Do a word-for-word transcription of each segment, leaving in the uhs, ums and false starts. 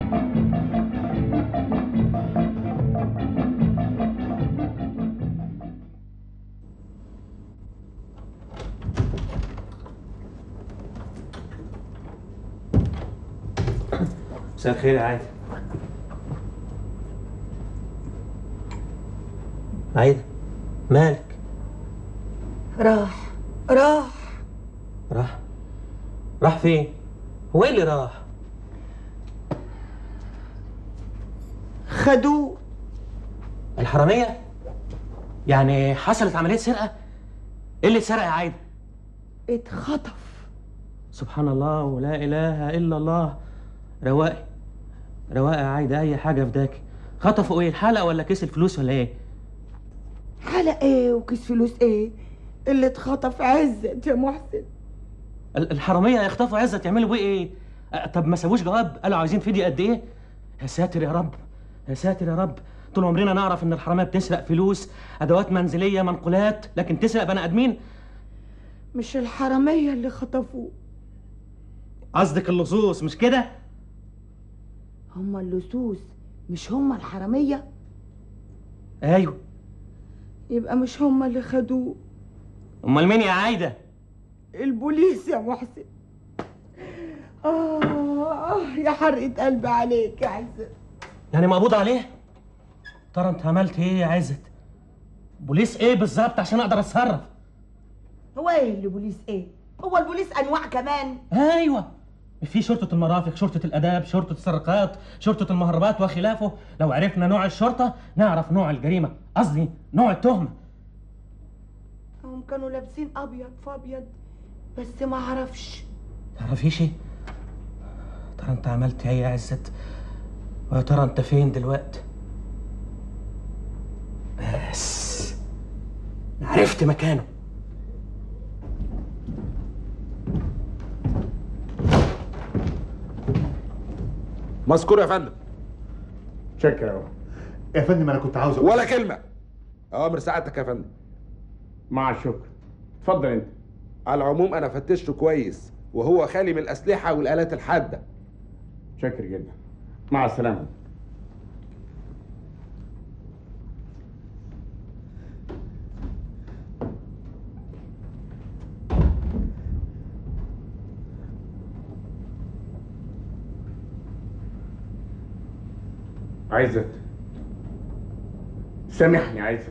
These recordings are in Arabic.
مساء الخير يا عايدة. عايدة مالك؟ راح راح راح راح فين؟ هو ايه اللي راح؟ خدوه. الحرامية؟ يعني حصلت عملية سرقة؟ ايه اللي اتسرق يا عايدة؟ اتخطف. سبحان الله ولا اله الا الله. رواقي رواقي يا عايدة، اي حاجة فداكي. خطفوا ايه؟ الحلقة ولا كيس الفلوس ولا ايه؟ حلق ايه وكيس فلوس ايه؟ اللي اتخطف عزت يا محسن. الحرامية يخطفوا عزت يعملوا بيه ايه؟ أه طب ما سابوش جواب قالوا عايزين فدية قد ايه؟ يا ساتر يا رب، يا ساتر يا رب. طول عمرنا نعرف ان الحرامية بتسرق فلوس، ادوات منزلية، منقولات، لكن تسرق بني ادمين؟ مش الحرامية اللي خطفوه. قصدك اللصوص مش كده؟ هما اللصوص مش هما الحرامية؟ ايوه. يبقى مش هما اللي خدوه. امال مين يا عايدة؟ البوليس يا محسن. آه, آه يا حرقة قلبي عليك يا عزت. يعني مقبوض عليه؟ ترى انت عملت ايه يا عزت؟ بوليس ايه بالظبط عشان اقدر اتصرف؟ هو ايه اللي بوليس ايه؟ هو البوليس انواع كمان؟ ايوه، في شرطة المرافق، شرطة الاداب، شرطة السرقات، شرطة المهربات وخلافه. لو عرفنا نوع الشرطة نعرف نوع الجريمة، قصدي نوع التهمة. هم كانوا لابسين ابيض في ابيض بس ما اعرفش. تعرفيش ايه؟ ترى انت عملت ايه يا عزت؟ ويا ترى انت فين دلوقتي؟ بس عرفت مكانه. مذكور يا فندم. شكرا يا يا فندم. انا كنت عاوز ولا كلمه. اوامر سعادتك يا فندم. مع الشكر. اتفضل انت. على العموم انا فتشته كويس وهو خالي من الاسلحه والالات الحاده. شكر جدا. مع السلامه. عايزت، سامحني عايزت.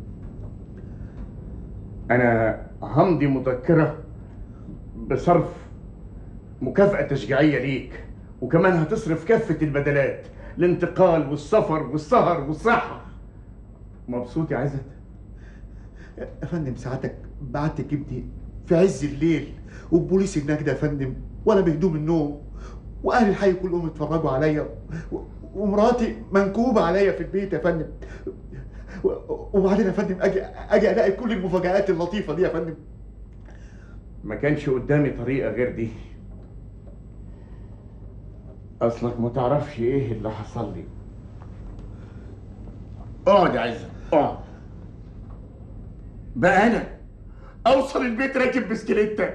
انا همضي مذكره بصرف مكافأة تشجيعية ليك، وكمان هتصرف كافة البدلات، الانتقال والسفر والسهر والصحة. مبسوط يا عزت؟ يا فندم ساعتك بعت جبني في عز الليل والبوليس هناك ده يا فندم وانا بهدوم النوم، واهل الحي كلهم اتفرجوا عليا ومراتي منكوبه عليا في البيت يا فندم. وبعدين يا فندم اجي اجي الاقي كل المفاجآت اللطيفه دي يا فندم. ما كانش قدامي طريقة غير دي. اصلك ما تعرفش ايه اللي حصل لي. اقعد يا عزت اقعد. بقى انا اوصل البيت راكب بسكليتة.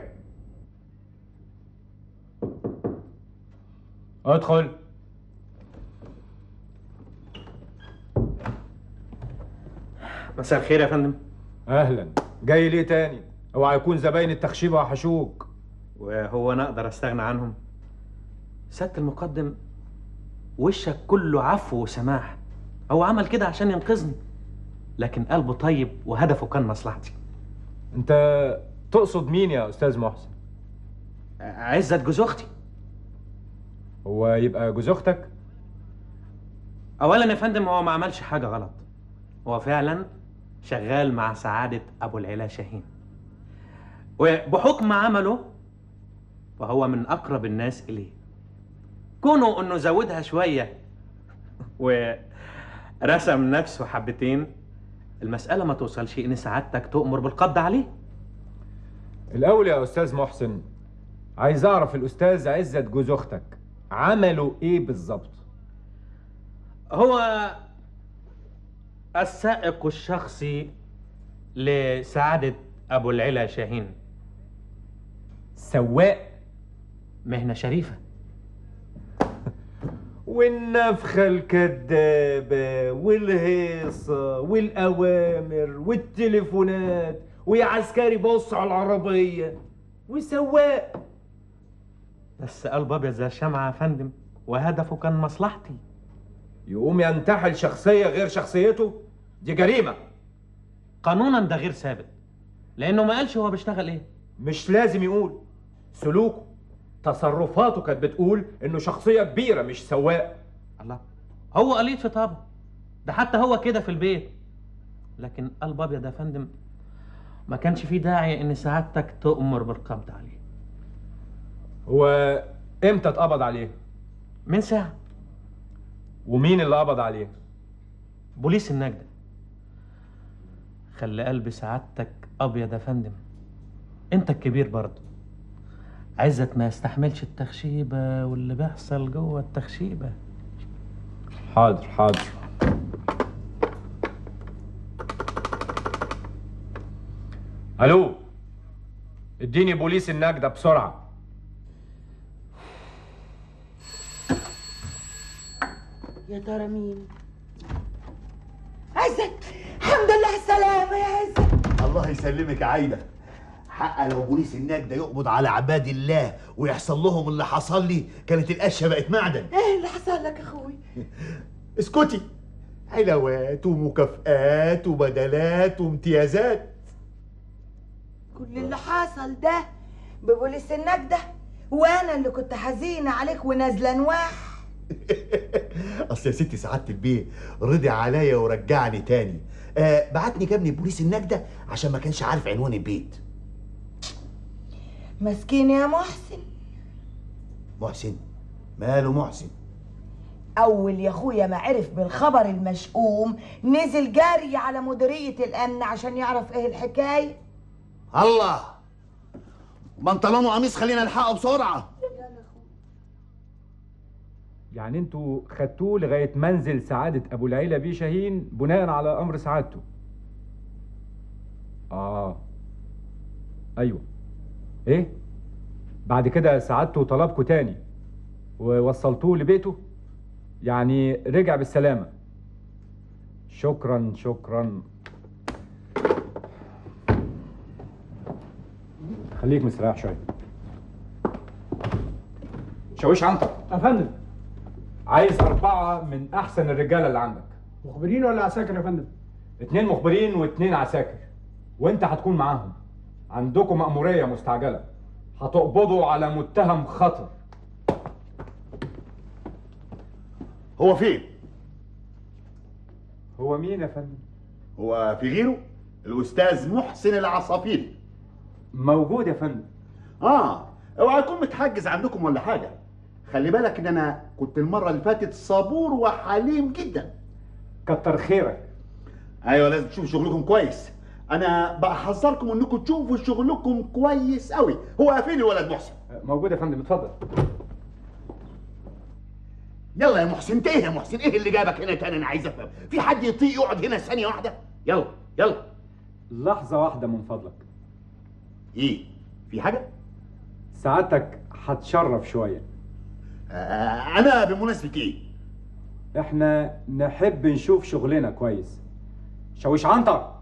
ادخل. مساء الخير يا فندم. اهلا. جاي ليه تاني؟ اوعى يكون زباين التخشيبه وحشوك. وهو انا اقدر استغنى عنهم؟ سيادة المقدم وشك كله عفو وسماح. هو عمل كده عشان ينقذني، لكن قلبه طيب وهدفه كان مصلحتي. انت تقصد مين يا استاذ محسن؟ عزت جوز اختي. هو يبقى جوز اختك؟ اولا يا فندم هو ما عملش حاجه غلط، هو فعلا شغال مع سعاده ابو العلا شاهين، وبحكم عمله فهو من اقرب الناس اليه. كونه انه زودها شويه ورسم نفسه حبتين، المساله ما توصلش ان سعادتك تؤمر بالقبض عليه. الاول يا استاذ محسن، عايز اعرف الاستاذ عزت جوز اختك عملوا ايه بالظبط؟ هو السائق الشخصي لسعادة أبو العلا شاهين. سواق؟ مهنة شريفة. والنفخة الكدابة والهيصة والأوامر والتليفونات، ويا عسكري بص على العربية وسواق. بس قلب ابيض زي الشمعة يا فندم، وهدفه كان مصلحتي. يقوم ينتحل شخصية غير شخصيته؟ دي جريمة. قانونا ده غير ثابت، لانه ما قالش هو بيشتغل ايه. مش لازم يقول. سلوكه تصرفاته كانت بتقول انه شخصية كبيرة مش سواق. الله، هو قليل في طبعه، ده حتى هو كده في البيت. لكن قلب ابيض يا فندم ما كانش فيه داعي ان سعادتك تؤمر بالقبض عليه. هو امتى اتقبض عليه؟ من ساعة. ومين اللي قبض عليه؟ بوليس النجدة. خلي قلب سعادتك ابيض يا فندم، انت الكبير برضه. عزت ما يستحملش التخشيبة واللي بيحصل جوه التخشيبة. حاضر حاضر. الو، اديني بوليس النجدة بسرعة. يا ترى مين؟ عزت، الحمد لله على السلامة يا عزت. الله يسلمك يا عايده. حق لو بوليس النجدة يقبض على عباد الله ويحصل لهم اللي حصل لي كانت القشه بقت معدن. ايه اللي حصل لك يا اخوي؟ اسكتي. علاوات ومكافآت وبدلات وامتيازات. كل اللي حصل ده ببوليس النجدة، وانا اللي كنت حزينة عليك ونازلة نواح. اصل يا ستي سعاده البيه رضي عليا ورجعني تاني. آه بعتني جابني بوليس النجدة عشان ما كانش عارف عنوان البيت. مسكين يا محسن. محسن؟ ماله محسن؟ اول يا اخويا ما عرف بالخبر المشؤوم نزل جاري على مديرية الامن عشان يعرف ايه الحكاية. الله، بنطلون وقميص خلينا نلحقه بسرعة. يعني انتوا خدتوه لغاية منزل سعادة ابو العيلة بيه شاهين بناء على امر سعادته؟ اه ايوه. ايه بعد كده سعادته طلبكوا تاني ووصلتوه لبيته؟ يعني رجع بالسلامة. شكرا شكرا. خليك مستريح شوية. شاويش عنتر. يا فندم. عايز أربعة من أحسن الرجالة اللي عندك. مخبرين ولا عساكر يا فندم؟ اتنين مخبرين واتنين عساكر، وأنت هتكون معاهم. عندكم مأمورية مستعجلة، هتقبضوا على متهم خطر. هو فين؟ هو مين يا فندم؟ هو في غيره؟ الأستاذ محسن العصافيري. موجود يا فندم. آه، اوعى يكون متحجز عندكم ولا حاجة. خلي بالك إن أنا كنت المرة اللي فاتت صبور وحليم جدا. كتر خيرك. أيوه لازم تشوفوا شغلكم كويس. أنا بحذركم إنكم تشوفوا شغلكم كويس أوي. هو فين الولد محسن؟ موجود يا فندم، اتفضل. يلا يا محسن، انت ايه يا محسن؟ ايه اللي جابك هنا تاني؟ انا عايز افهم. في حد يطيق يقعد هنا ثانية واحدة؟ يلا يلا. لحظة واحدة من فضلك. ايه؟ في حاجة؟ سعادتك هتشرف شوية. آه أنا بمناسبة ايه؟ احنا نحب نشوف شغلنا كويس. شاويش عنتر،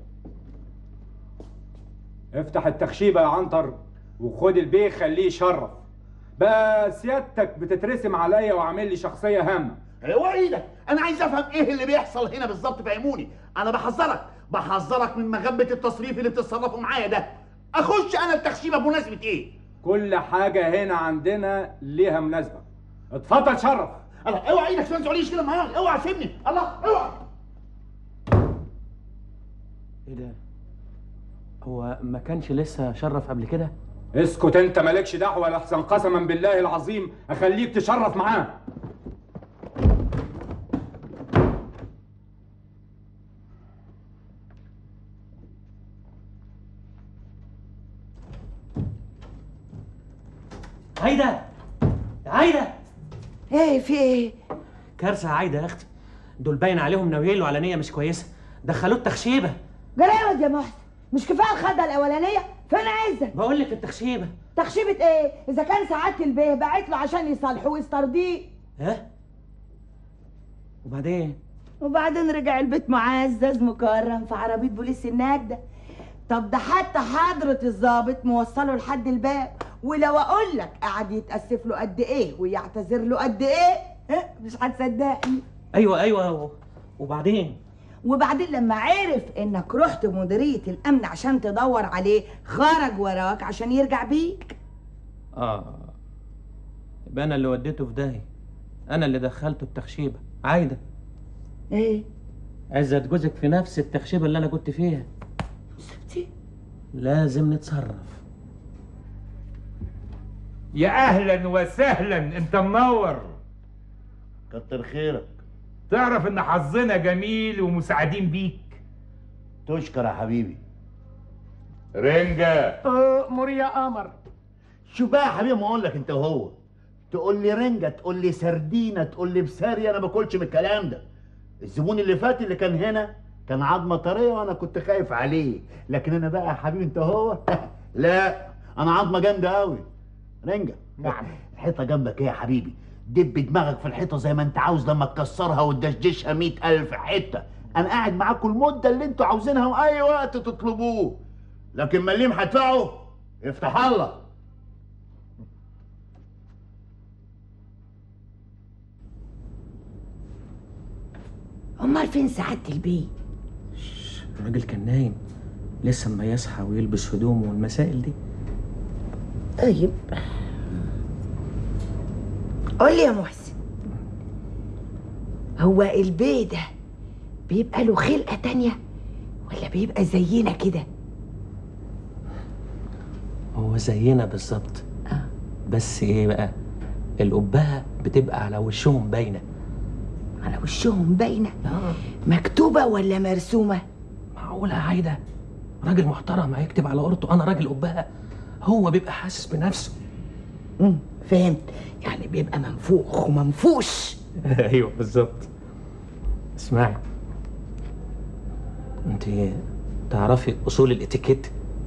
افتح التخشيبة يا عنتر وخد البيه خليه يشرف. بقى سيادتك بتترسم عليا وعامل لي شخصية هامة. اوعى ايدك، انا عايز افهم ايه اللي بيحصل هنا بالظبط، فهموني. انا بحذرك بحذرك من مغبة التصريف اللي بتتصرفوا معايا ده. اخش انا التخشيبة بمناسبة ايه؟ كل حاجة هنا عندنا ليها مناسبة. اتفضل شرف. الله، اوعى ايدك ما تزعليش كده معايا، اوعى سيبني. الله، اوعى. ايه ده؟ هو ما كانش لسه شرف قبل كده؟ اسكت انت، مالكش دعوة لحسن قسما بالله العظيم اخليك تشرف معاه. عايدة، عايدة، ايه في ايه؟ كارثة يا عايدة يا اختي. دول باين عليهم ناويين له على نية مش كويسة، دخلوه التخشيبة. جراود يا محسن، مش كفايه الخده الاولانيه؟ فين عزت؟ بقول لك التخشيبة. تخشيبه ايه؟ اذا كان سعاده البيه بعت له عشان يصالحوه ويسترضيه. ها؟ وبعدين؟ وبعدين رجع البيت معزز مكرم في عربيه بوليس النجده. طب ده حتى حضره الضابط موصله لحد الباب، ولو اقول لك قعد يتاسف له قد ايه ويعتذر له قد ايه ها مش هتصدقني. ايوه ايوه وبعدين؟ وبعدين لما عرف انك رحت مديريه الامن عشان تدور عليه خرج وراك عشان يرجع بيك. اه يبقى انا اللي وديته في داهيه، انا اللي دخلته التخشيبه. عايده ايه؟ عزت جوزك في نفس التخشيبه اللي انا كنت فيها. سبتي؟ لازم نتصرف. يا اهلا وسهلا، انت منور. كتر خيرك. تعرف ان حظنا جميل ومساعدين بيك. تشكر يا حبيبي. رنجة. أمر يا قمر. شو بقى يا حبيبي، ما اقول لك انت وهو تقول لي رنجة، تقول لي سردينة، تقول لي بساري، انا ما باكلش من الكلام ده. الزبون اللي فات اللي كان هنا كان عظمه طريه وانا كنت خايف عليه، لكن انا بقى يا حبيبي انت هو لا، انا عظمه جامده قوي. رنجة. نعم. الحيطه جنبك ايه يا حبيبي؟ دب دماغك في الحيطه زي ما انت عاوز لما تكسرها وتدشدشها مئة ألف حته. انا قاعد معاكم المده اللي انتوا عاوزينها واي وقت تطلبوه، لكن مليم هدفعه افتح الله. امال فين سعاده البيت؟ الراجل كان نايم لسه اما يصحى ويلبس هدومه والمسائل دي. طيب قول لي يا محسن، هو البيت ده بيبقى له خلقه تانية ولا بيبقى زينا كده؟ هو زينا بالظبط. اه بس ايه بقى، القبهه بتبقى على وشهم باينه. على وشهم باينه؟ اه مكتوبه ولا مرسومه؟ معقوله يا عايده؟ راجل محترم هيكتب على قرطه انا راجل قبهه؟ هو بيبقى حاسس بنفسه. امم فهمت، يعني بيبقى منفوخ ومنفوش. ايوه بالظبط. اسمعي، انت تعرفي اصول الاتيكيت؟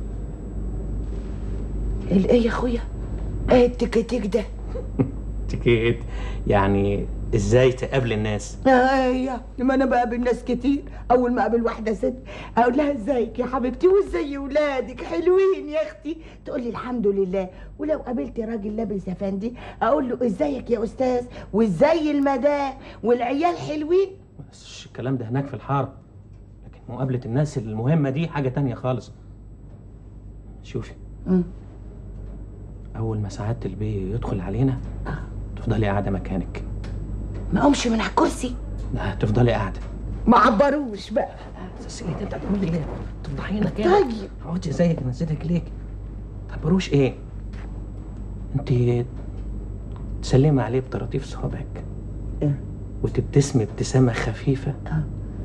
الايه يا اخويا؟ ايه التكتيك ده؟ اتيكيت يعني ازاي تقابل الناس. ايوه، لما انا بقابل ناس كتير اول ما اقابل واحده ست اقول لها ازيك يا حبيبتي وازاي ولادك حلوين يا اختي، تقول لي الحمد لله. ولو قابلت راجل لابس افندي اقول له ازيك يا استاذ وازاي المدام والعيال حلوين. بس الكلام ده هناك في الحاره، لكن مقابله الناس المهمه دي حاجه تانية خالص. شوفي، امم اول ما سعاده البيه يدخل علينا تفضلي قاعده مكانك. ما اقومش من على الكرسي؟ لا تفضلي قاعده. ما عبروش بقى. سيدي انت بتعملي ليه؟ تفضحينا كده. طيب اقعدي زيك نزلك ليك. تعبروش ايه؟ انت تسلمي عليه بطراطيف صوابعك إيه؟ وتبتسمي ابتسامه خفيفه. اه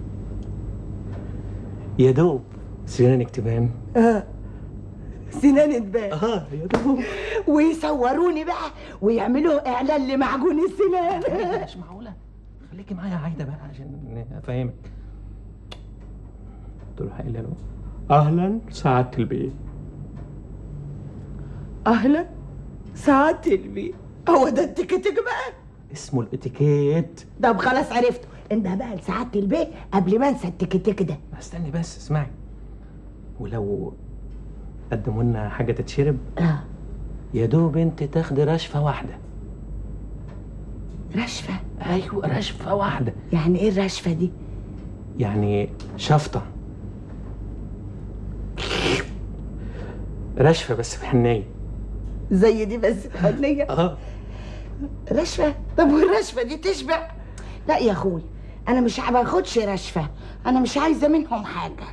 يا دوب سنانك تبان. اه سنان تبان. اه يا دوب. ويصوروني بقى ويعملوا اعلان لمعجون السنان. مش معقوله. خليكي معايا يا عايده بقى عشان افهمك. تروح قايله له اهلا سعاده البيه. اهلا سعاده البيه. هو ده التكتك بقى؟ اسمه الاتيكيت. طب خلاص عرفته، انت بقى لسعاده البيه قبل ما انسى التكتك ده. استني بس اسمعي، ولو قدموا لنا حاجه تتشرب اه يا دوب انت تاخدي رشفه واحده. رشفه؟ ايوه رشفه واحده. يعني ايه الرشفه دي؟ يعني شفطه، رشفه بس بحنيه. زي دي بس بحنيه؟ اه رشفه؟ طب والرشفه دي تشبع؟ لا يا اخوي انا مش باخدش رشفه، انا مش عايزه منهم حاجه.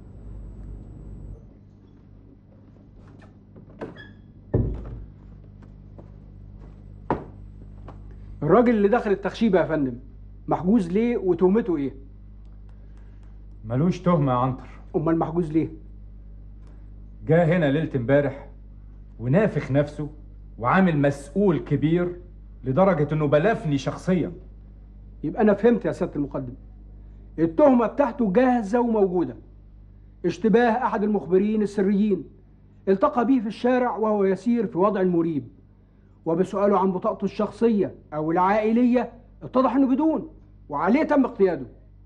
الراجل اللي دخل التخشيبه يا فندم محجوز ليه وتهمته ايه؟ ملوش تهمه يا عنتر. امال محجوز ليه؟ جه هنا ليله امبارح ونافخ نفسه وعامل مسؤول كبير لدرجه انه بلفني شخصيا. يبقى انا فهمت يا سياده المقدم، التهمه بتاعته جاهزه وموجوده. اشتباه احد المخبرين السريين التقى به في الشارع وهو يسير في وضع مريب، وبسؤاله عن بطاقته الشخصيه او العائليه اتضح انه بدون. وعليه تم اقتياده.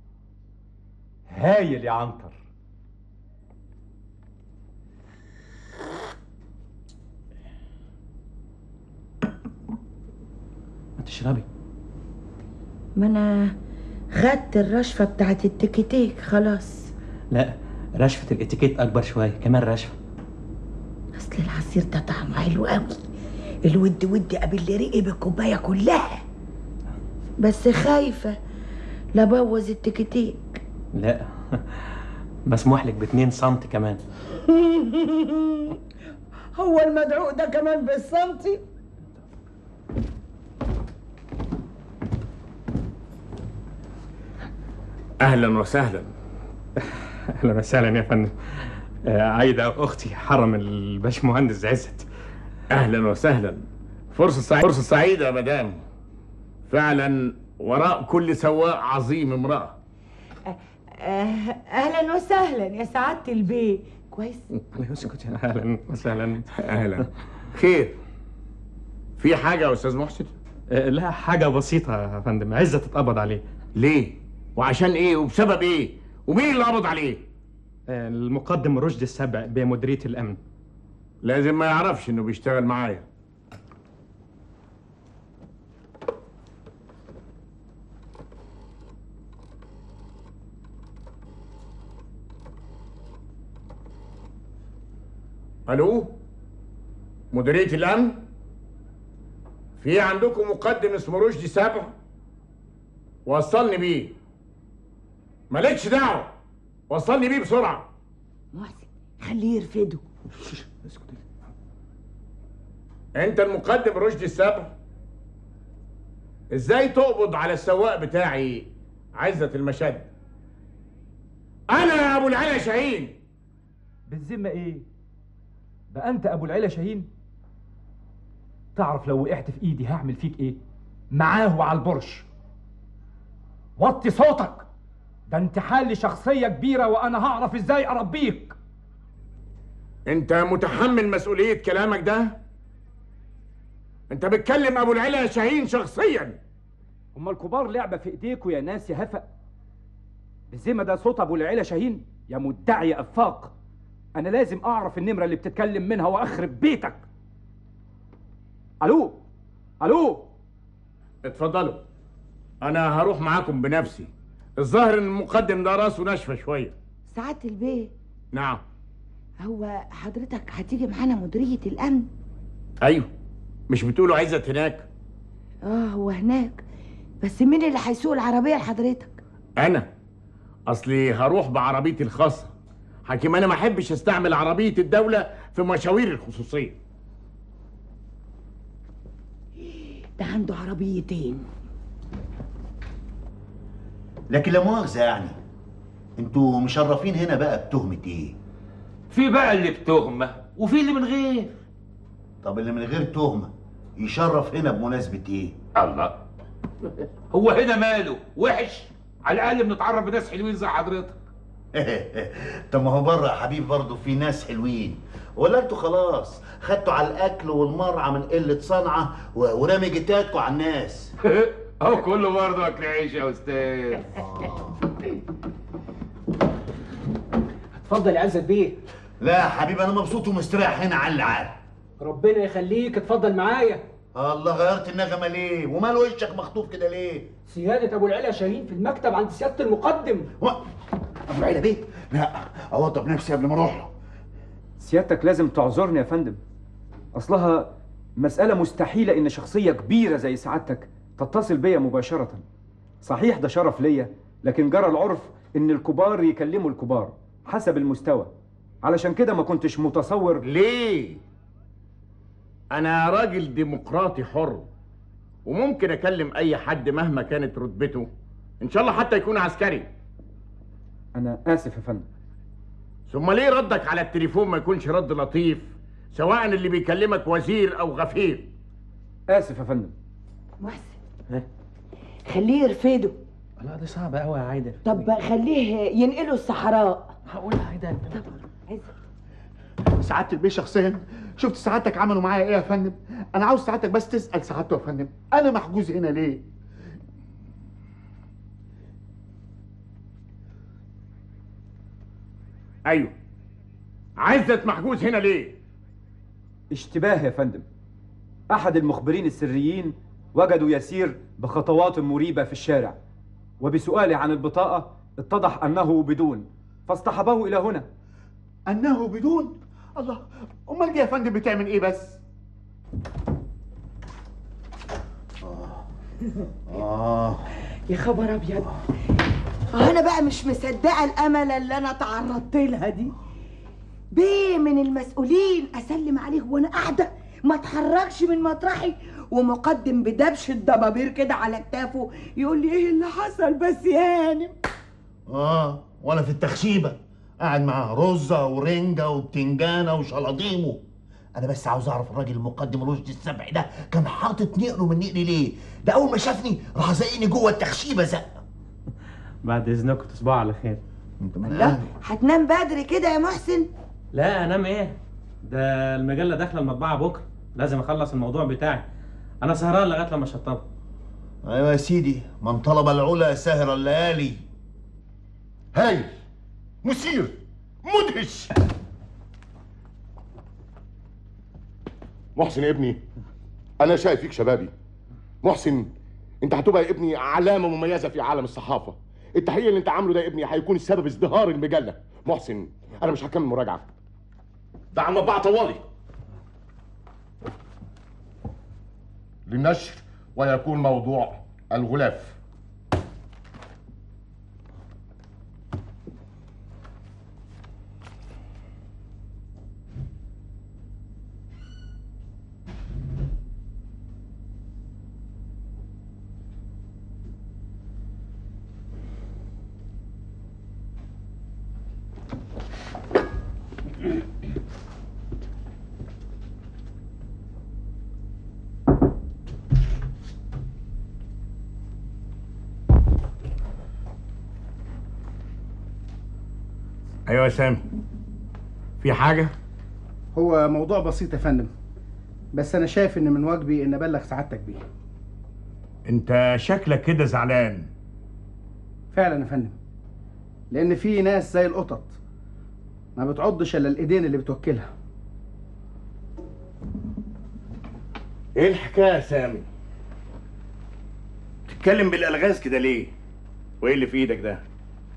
هايل يا عنتر. ما تشربي. ما انا خدت الرشفه بتاعت التكتيك خلاص. لا، رشفة الاتيكيت أكبر شوية، كمان رشفة. اصل العصير ده طعمه حلو قوي، الود ود قبل اللي رقي بالكوبايه كلها، بس خايفه لا بوظ التكتيك. لا مسموح لك باتنين سنتي كمان. هو المدعو ده كمان بالسنتي؟ اهلا وسهلا. اهلا وسهلا يا فندم. آه، عايده اختي حرم الباشمهندس عزت. اهلا وسهلا. فرصه سعيده، فرصه سعيده يا مدام. فعلا وراء كل سواق عظيم امراه. اهلا وسهلا يا سعاده البيه. كويس. لا اسكت. اهلا وسهلا. اهلا. خير؟ في حاجه يا استاذ محسن؟ آه، لا، حاجه بسيطه يا فندم. عزت اتقبض عليه. ليه؟ وعشان ايه؟ وبسبب ايه؟ ومين اللي قبض عليه؟ آه، المقدم رشدي السبع بمديريه الامن. لازم ما يعرفش انه بيشتغل معايا. الو، مديريه الامن؟ في عندكم مقدم اسمه رشدي سبع؟ وصلني بيه. مالكش دعوه، وصلني بيه بسرعه. محسن خليه يرفده. انت المقدم رشدي السبع؟ ازاي تقبض على السواق بتاعي عزت المشد؟ انا يا ابو العلا شاهين. بالذمه ايه؟ بقى انت ابو العلا شاهين؟ تعرف لو وقعت في ايدي هعمل فيك ايه؟ معاه وعلى البرش. وطي صوتك، ده انتحال لشخصيه كبيره وانا هعرف ازاي اربيك. انت متحمل مسؤوليه كلامك ده؟ انت بتكلم ابو العلا شاهين شخصيا. هما الكبار لعبه في ايديكوا يا ناس يا هفق. بالذمه ده صوت ابو العلا شاهين يا مدعي افاق. انا لازم اعرف النمره اللي بتتكلم منها واخرب بيتك. الو الو. اتفضلوا، انا هروح معاكم بنفسي. الظاهر ان المقدم ده راسه ناشفه شويه. سعاده البيه. نعم. هو حضرتك هتيجي معانا مديريه الامن؟ ايوه، مش بتقولوا عزت هناك؟ اه هو هناك، بس مين اللي هيسوق العربيه لحضرتك؟ انا اصلي هروح بعربيتي الخاصه. حكيم انا ما احبش استعمل عربيه الدوله في مشاوير الخصوصيه. ده عنده عربيتين. لكن لا مؤاخذة يعني، انتوا مشرفين هنا بقى بتهمة ايه؟ في بقى اللي بتهمة وفي اللي من غير. طب اللي من غير تهمة يشرف هنا بمناسبة ايه؟ الله، هو هنا ماله وحش؟ على الاقل بنتعرف بناس حلوين زي حضرتك. طب ما هو بره يا حبيب برضه في ناس حلوين، ولا انتوا خلاص خدتوا على الاكل والمرعى من قله صنعه و- ورامي جتاتكوا على الناس؟ اهو كله برضه اكل عيش يا استاذ. اتفضل يا عزت بيه. لا يا حبيبي انا مبسوط ومستريح هنا على العال. ربنا يخليك، اتفضل معايا. الله، غيرت النغمه ليه؟ ومال وشك مخطوف كده ليه؟ سيادة أبو العلا شاهين في المكتب عند سيادة المقدم. و... ابو العلا بيه؟ لا، اوضب نفسي قبل ما اروح له. سيادتك لازم تعذرني يا فندم. اصلها مسألة مستحيلة ان شخصية كبيرة زي سعادتك تتصل بيا مباشرة. صحيح ده شرف ليا، لكن جرى العرف ان الكبار يكلموا الكبار حسب المستوى. علشان كده ما كنتش متصور. ليه؟ انا راجل ديمقراطي حر، وممكن اكلم اي حد مهما كانت رتبته، ان شاء الله حتى يكون عسكري. انا اسف يا فندم. ثم ليه ردك على التليفون ما يكونش رد لطيف، سواء اللي بيكلمك وزير او غفير؟ اسف يا فندم. محسن خليه يرفده. لا دي صعبة قوي يا عايدة. طب خليه ينقله الصحراء. هقولها عايدة. طب عايز سعاده البيه شخصيا شفت سعادتك عملوا معايا ايه يا فندم؟ انا عاوز سعادتك بس تسال سعادته يا فندم، انا محجوز هنا ليه؟ ايوه. عزت محجوز هنا ليه؟ اشتباه يا فندم. أحد المخبرين السريين وجدوا يسير بخطوات مريبة في الشارع، وبسؤاله عن البطاقة اتضح أنه بدون، فاصطحبه إلى هنا. انه بدون؟ الله، امال دي يا فندم بتعمل ايه بس؟ اه يا خبر ابيض. انا بقى مش مصدقه الامله اللي انا تعرضت لها دي. بيه من المسؤولين اسلم عليه وانا قاعده ما اتحركش من مطرحي، ومقدم بدبش الضبابير كده على كتافه يقول لي ايه اللي حصل بس يا هانم. اه وانا في التخشيبه قاعد معاه رزه ورنجه وبتنجانه وشلاطيمه. انا بس عاوز اعرف الراجل المقدم رشدي السبعي ده كان حاطط نقره من نقري ليه؟ ده اول ما شافني راح زقني جوه التخشيبه زق. بعد اذنكم تصبحوا على خير. لا هتنام بدري كده يا محسن؟ لا انام ايه؟ ده المجله داخله المطبعه بكره، لازم اخلص الموضوع بتاعي. انا سهران لغايه لما اشطبها. ايوه يا سيدي، من طلب العلا سهر الليالي. هايل، مثير، مدهش. محسن يا ابني، انا شايف فيك شبابي. محسن، انت هتبقى يا ابني علامه مميزه في عالم الصحافه. التحقيق اللي انت عامله ده يا ابني هيكون السبب ازدهار المجله. محسن، انا مش هكمل مراجعه، ده على المطبعه طوالي للنشر، ويكون موضوع الغلاف. ايوه يا سامي، في حاجه؟ هو موضوع بسيط يا فندم، بس انا شايف ان من واجبي ان ابلغ سعادتك بيه. انت شكلك كده زعلان. فعلا يا فندم، لان في ناس زي القطط ما بتعضش الا الايدين اللي بتوكلها. ايه الحكايه يا سامي؟ تتكلم بالالغاز كده ليه؟ وايه اللي في ايدك ده؟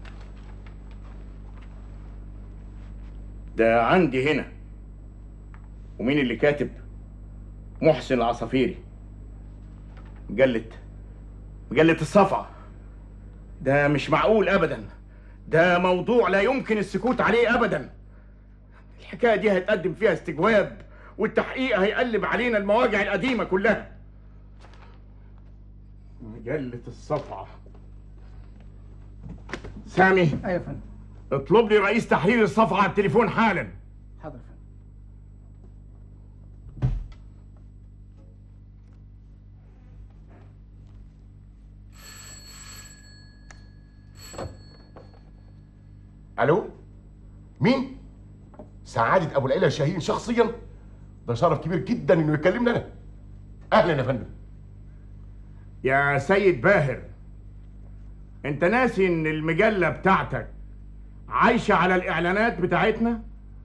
ده عندي هنا. ومين اللي كاتب؟ محسن العصافيري. مجلة مجلة الصفعة. ده مش معقول ابدا، ده موضوع لا يمكن السكوت عليه ابدا. الحكاية دي هيتقدم فيها استجواب، والتحقيق هيقلب علينا المواجع القديمة كلها. مجلة الصفعة. سامي. ايوه يا فندم. اطلب لي رئيس تحرير الصفعة على التليفون حالا. حاضر يا فندم. الو، مين؟ سعادة ابو العلا شاهين شخصيا؟ ده شرف كبير جدا انه يكلمنا انا. اهلا يا فندم. يا سيد باهر، انت ناسي ان المجلة بتاعتك عايشة على الاعلانات بتاعتنا؟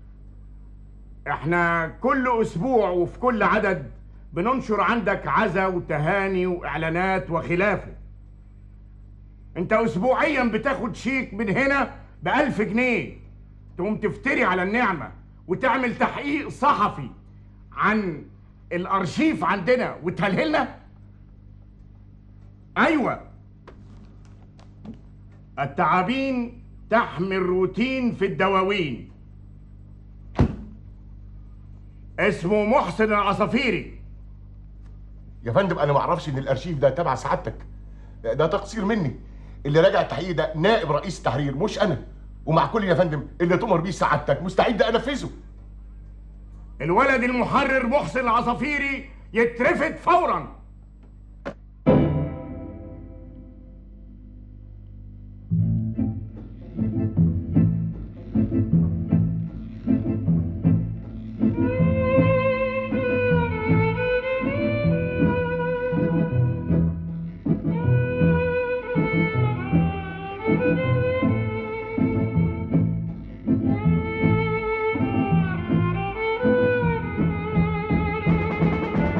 احنا كل اسبوع وفي كل عدد بننشر عندك عزا وتهاني واعلانات وخلافه. انت اسبوعيا بتاخد شيك من هنا بألف جنيه، تقوم تفتري على النعمة وتعمل تحقيق صحفي عن الارشيف عندنا وتهلهلنا؟ ايوه، التعابين تحمل روتين في الدواوين. اسمه محسن العصافيري. يا فندم انا ما اعرفش ان الارشيف ده تبع سعادتك، ده تقصير مني. اللي راجع التحقيق ده نائب رئيس التحرير مش انا، ومع كل يا فندم اللي تؤمر بيه سعادتك مستعد انفذه. الولد المحرر محسن العصافيري يترفد فورا.